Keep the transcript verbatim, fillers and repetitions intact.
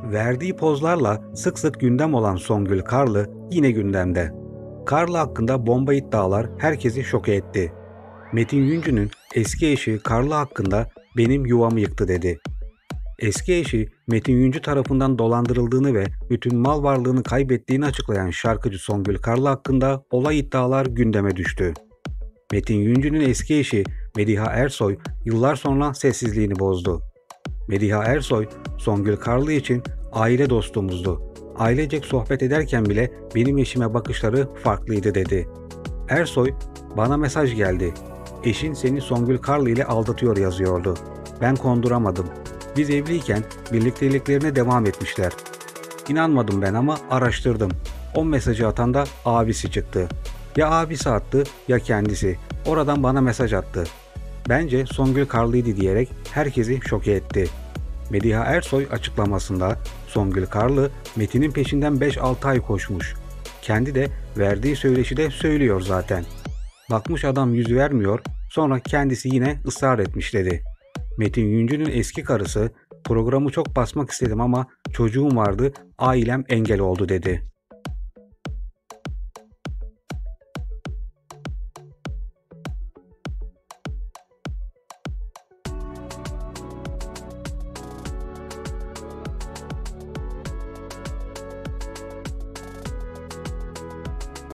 Verdiği pozlarla sık sık gündem olan Songül Karlı yine gündemde. Karlı hakkında bomba iddialar herkesi şoke etti. Metin Yüncü'nün eski eşi Karlı hakkında benim yuvamı yıktı dedi. Eski eşi Metin Yüncü tarafından dolandırıldığını ve bütün mal varlığını kaybettiğini açıklayan şarkıcı Songül Karlı hakkında olay iddialar gündeme düştü. Metin Yüncü'nün eski eşi Mediha Ersoy yıllar sonra sessizliğini bozdu. Mediha Ersoy, Songül Karlı için aile dostumuzdu. Ailecek sohbet ederken bile benim eşime bakışları farklıydı dedi. Ersoy, bana mesaj geldi. Eşin seni Songül Karlı ile aldatıyor yazıyordu. Ben konduramadım. Biz evliyken birlikteliklerine devam etmişler. İnanmadım ben ama araştırdım. O mesajı atan da abisi çıktı. Ya abisi attı ya kendisi. Oradan bana mesaj attı. Bence Songül Karlı'ydı diyerek herkesi şoke etti. Mediha Ersoy açıklamasında Songül Karlı Metin'in peşinden beş altı ay koşmuş. Kendi de verdiği söyleşide söylüyor zaten. Bakmış adam yüz vermiyor, sonra kendisi yine ısrar etmiş dedi. Metin Yüncü'nün eski karısı, programı çok basmak istedim ama çocuğum vardı, ailem engel oldu dedi.